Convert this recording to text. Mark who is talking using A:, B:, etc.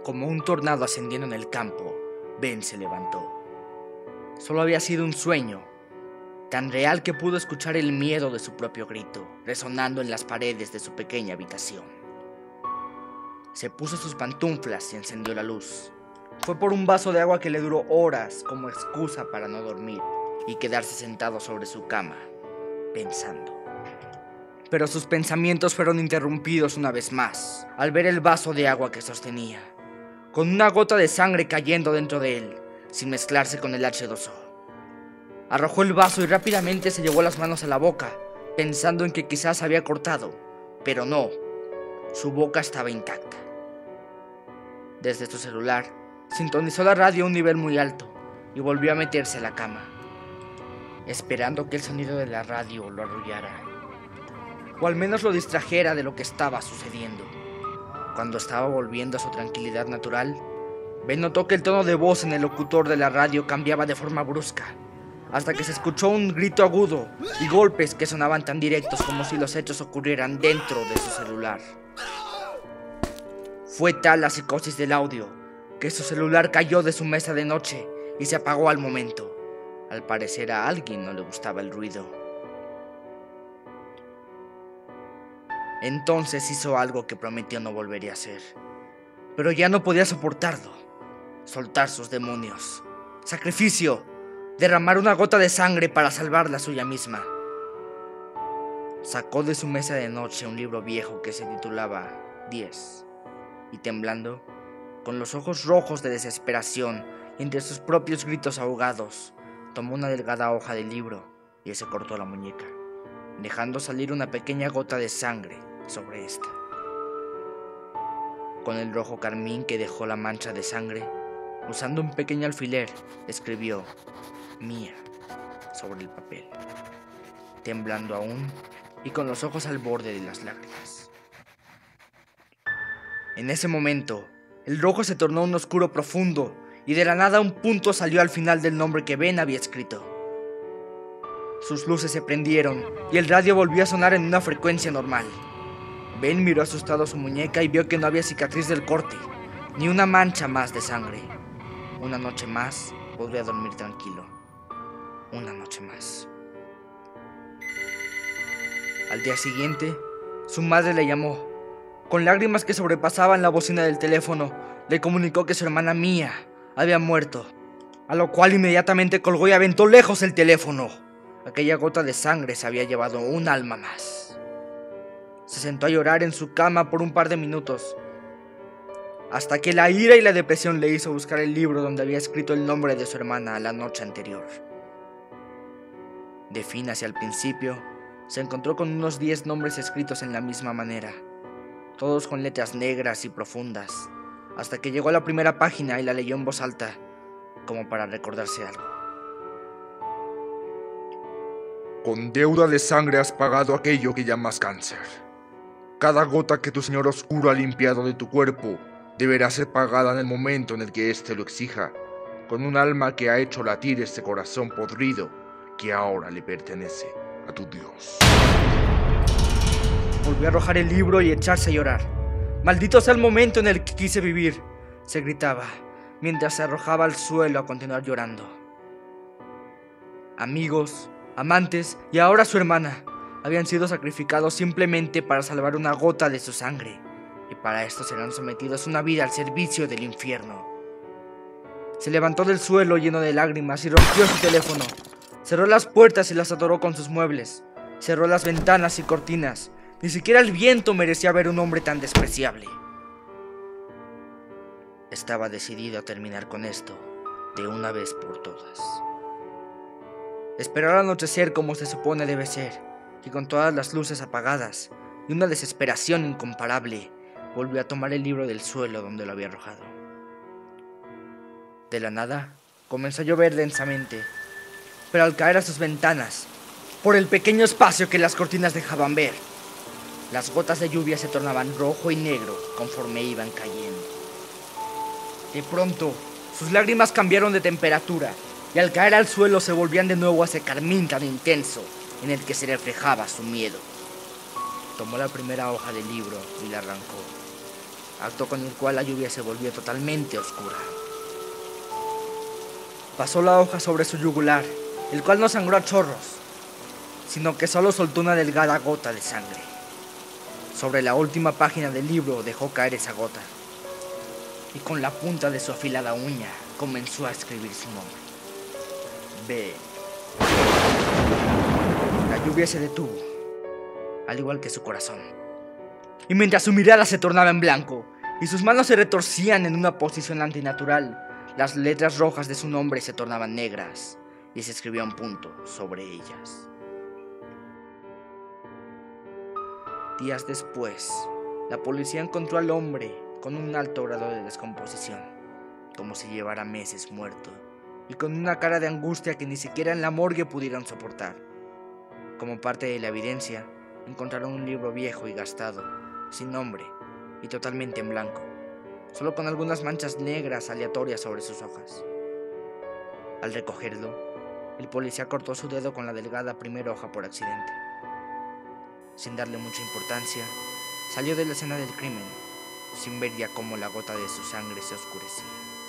A: Como un tornado ascendiendo en el campo, Ben se levantó. Solo había sido un sueño, tan real que pudo escuchar el miedo de su propio grito, resonando en las paredes de su pequeña habitación. Se puso sus pantuflas y encendió la luz. Fue por un vaso de agua que le duró horas como excusa para no dormir y quedarse sentado sobre su cama, pensando. Pero sus pensamientos fueron interrumpidos una vez más, al ver el vaso de agua que sostenía, con una gota de sangre cayendo dentro de él, sin mezclarse con el H2O. Arrojó el vaso y rápidamente se llevó las manos a la boca, pensando en que quizás había cortado, pero no, su boca estaba intacta. Desde su celular, sintonizó la radio a un nivel muy alto y volvió a meterse a la cama, esperando que el sonido de la radio lo arrullara, o al menos lo distrajera de lo que estaba sucediendo. Cuando estaba volviendo a su tranquilidad natural, Ben notó que el tono de voz en el locutor de la radio cambiaba de forma brusca, hasta que se escuchó un grito agudo y golpes que sonaban tan directos como si los hechos ocurrieran dentro de su celular. Fue tal la psicosis del audio que su celular cayó de su mesa de noche y se apagó al momento. Al parecer a alguien no le gustaba el ruido. Entonces hizo algo que prometió no volvería a hacer, pero ya no podía soportarlo. Soltar sus demonios. Sacrificio. Derramar una gota de sangre para salvar la suya misma. Sacó de su mesa de noche un libro viejo que se titulaba 10 y temblando, con los ojos rojos de desesperación y entre sus propios gritos ahogados, tomó una delgada hoja del libro y se cortó la muñeca, dejando salir una pequeña gota de sangre sobre esta. Con el rojo carmín que dejó la mancha de sangre, usando un pequeño alfiler, escribió Mía sobre el papel, temblando aún y con los ojos al borde de las lágrimas. En ese momento, el rojo se tornó un oscuro profundo y de la nada un punto salió al final del nombre que Ben había escrito. Sus luces se prendieron y el radio volvió a sonar en una frecuencia normal. Ben miró asustado su muñeca y vio que no había cicatriz del corte, ni una mancha más de sangre. Una noche más podría dormir tranquilo. Una noche más. Al día siguiente, su madre le llamó. Con lágrimas que sobrepasaban la bocina del teléfono, le comunicó que su hermana Mía había muerto, a lo cual inmediatamente colgó y aventó lejos el teléfono. Aquella gota de sangre se había llevado un alma más. Se sentó a llorar en su cama por un par de minutos, hasta que la ira y la depresión le hizo buscar el libro donde había escrito el nombre de su hermana la noche anterior. De fin hacia el principio, se encontró con unos 10 nombres escritos en la misma manera, todos con letras negras y profundas, hasta que llegó a la primera página y la leyó en voz alta, como para recordarse algo.
B: Con deuda de sangre has pagado aquello que llamas cáncer. Cada gota que tu Señor Oscuro ha limpiado de tu cuerpo deberá ser pagada en el momento en el que éste lo exija, con un alma que ha hecho latir este corazón podrido que ahora le pertenece a tu Dios.
A: Volvió a arrojar el libro y echarse a llorar. Maldito sea el momento en el que quise vivir, se gritaba, mientras se arrojaba al suelo a continuar llorando. Amigos, amantes y ahora su hermana habían sido sacrificados simplemente para salvar una gota de su sangre, y para esto serán sometidos a una vida al servicio del infierno. Se levantó del suelo lleno de lágrimas y rompió su teléfono. Cerró las puertas y las atoró con sus muebles. Cerró las ventanas y cortinas. Ni siquiera el viento merecía ver un hombre tan despreciable. Estaba decidido a terminar con esto de una vez por todas. Esperó al anochecer como se supone debe ser, y con todas las luces apagadas y una desesperación incomparable, volvió a tomar el libro del suelo donde lo había arrojado. De la nada, comenzó a llover densamente, pero al caer a sus ventanas, por el pequeño espacio que las cortinas dejaban ver, las gotas de lluvia se tornaban rojo y negro conforme iban cayendo. De pronto, sus lágrimas cambiaron de temperatura y al caer al suelo se volvían de nuevo a ese carmín tan intenso en el que se reflejaba su miedo. Tomó la primera hoja del libro y la arrancó. acto con el cual la lluvia se volvió totalmente oscura. Pasó la hoja sobre su yugular, el cual no sangró a chorros, sino que solo soltó una delgada gota de sangre. Sobre la última página del libro dejó caer esa gota, y con la punta de su afilada uña comenzó a escribir su nombre. B. La lluvia se detuvo, al igual que su corazón. Y mientras su mirada se tornaba en blanco y sus manos se retorcían en una posición antinatural, las letras rojas de su nombre se tornaban negras y se escribía un punto sobre ellas. Días después, la policía encontró al hombre con un alto grado de descomposición, como si llevara meses muerto, y con una cara de angustia que ni siquiera en la morgue pudieron soportar. Como parte de la evidencia, encontraron un libro viejo y gastado, sin nombre y totalmente en blanco, solo con algunas manchas negras aleatorias sobre sus hojas. Al recogerlo, el policía cortó su dedo con la delgada primera hoja por accidente. Sin darle mucha importancia, salió de la escena del crimen, sin ver ya cómo la gota de su sangre se oscurecía.